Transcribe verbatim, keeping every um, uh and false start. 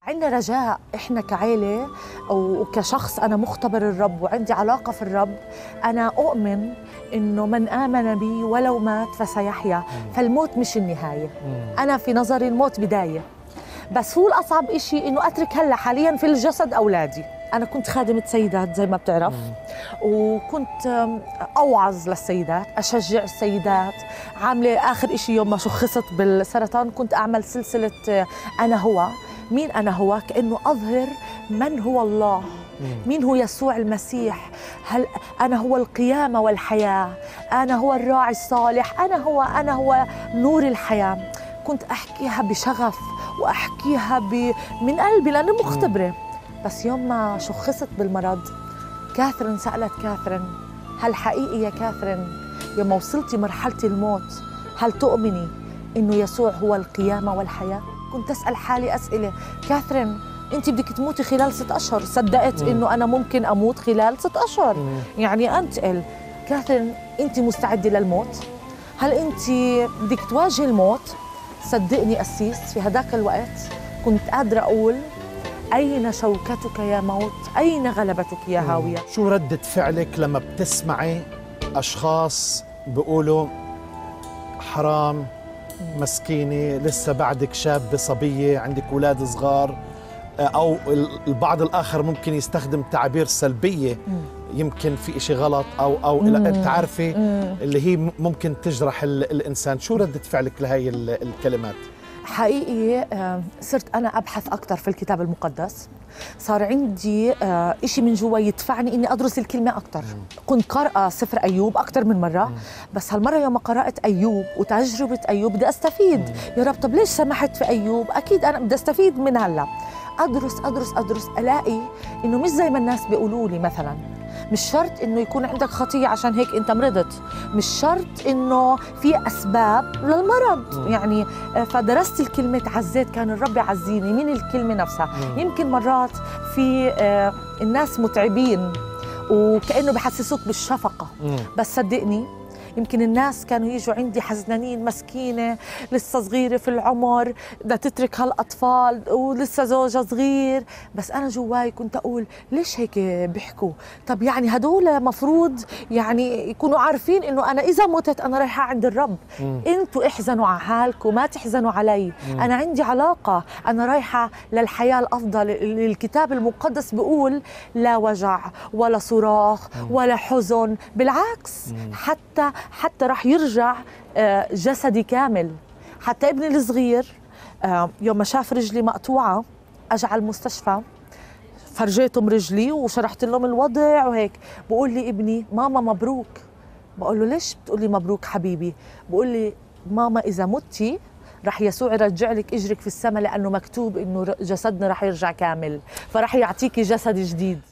عندنا رجاء إحنا كعائلة وكشخص. أنا مختبر الرب وعندي علاقة في الرب. أنا أؤمن إنه من آمن بي ولو مات فسيحيا، فالموت مش النهاية. أنا في نظري الموت بداية، بس هو الأصعب إشي إنه أترك هلا حاليا في الجسد أولادي. أنا كنت خادمة سيدات زي ما بتعرف، وكنت أوعظ للسيدات، أشجع السيدات. عاملة آخر إشي يوم ما شخصت بالسرطان كنت أعمل سلسلة أنا هو. مين أنا هو؟ كأنه أظهر من هو الله، مين هو يسوع المسيح. هل أنا هو القيامة والحياة، أنا هو الراعي الصالح، أنا هو أنا هو نور الحياة. كنت أحكيها بشغف وأحكيها ب... من قلبي لأني مختبرة. بس يوم ما شخصت بالمرض كاثرين سألت كاثرين، هل حقيقي يا كاثرين يوم ما وصلتي مرحلة الموت هل تؤمني إنه يسوع هو القيامة والحياة؟ كنت أسأل حالي أسئلة. كاثرين أنت بدك تموتي خلال ست أشهر، صدقت إنه أنا ممكن أموت خلال ست أشهر؟ يعني أنتقل. كاثرين أنت مستعدة للموت؟ هل أنت بدك تواجهي الموت؟ صدقني قسيس في هداك الوقت كنت قادرة أقول أين شوكتك يا موت؟ أين غلبتك يا هاوية؟ شو ردة فعلك لما بتسمعي أشخاص بيقولوا حرام مسكينة لسه بعدك شابة صبية عندك أولاد صغار، أو البعض الآخر ممكن يستخدم تعابير سلبية يمكن في إشي غلط أو أو أنت عارفة اللي هي ممكن تجرح الإنسان. شو ردة فعلك لهي الكلمات؟ حقيقي صرت أنا أبحث أكثر في الكتاب المقدس. صار عندي إشي من جوا يدفعني إني أدرس الكلمة أكثر. كنت قارئة سفر أيوب أكثر من مرة، بس هالمرة يوم قرأت أيوب وتجربة أيوب بدي أستفيد. يا رب طب ليش سمحت في أيوب؟ أكيد أنا بدي أستفيد من هلا. أدرس أدرس أدرس ألاقي إنه مش زي ما الناس بيقولوا لي. مثلا مش شرط إنه يكون عندك خطية عشان هيك أنت مرضت، مش شرط إنه في أسباب للمرض. يعني فدرست الكلمة تعزيت، كان الرب يعزيني من الكلمة نفسها. يمكن مرات في الناس متعبين وكأنه بحسسوك بالشفقة، بس صدقني يمكن الناس كانوا يجوا عندي حزنانين، مسكينة لسه صغيرة في العمر، بدها تترك هالأطفال ولسه زوجها صغير. بس أنا جواي كنت أقول ليش هيك بيحكوا؟ طب يعني هدول مفروض يعني يكونوا عارفين إنه أنا إذا متت أنا رايحة عند الرب. أنتوا احزنوا على حالكم، ما تحزنوا علي. مم. أنا عندي علاقة، أنا رايحة للحياة الأفضل. الكتاب المقدس بيقول لا وجع ولا صراخ ولا حزن، بالعكس. مم. حتى حتى راح يرجع جسدي كامل. حتى ابني الصغير يوم ما شاف رجلي مقطوعة أجى على المستشفى، فرجيتهم رجلي وشرحت لهم الوضع وهيك. بقول لي ابني ماما مبروك. بقول له ليش بتقول لي مبروك حبيبي؟ بقول لي ماما إذا متي رح يسوع يرجع لك اجرك في السماء، لأنه مكتوب إنه جسدنا رح يرجع كامل، فرح يعطيكي جسد جديد.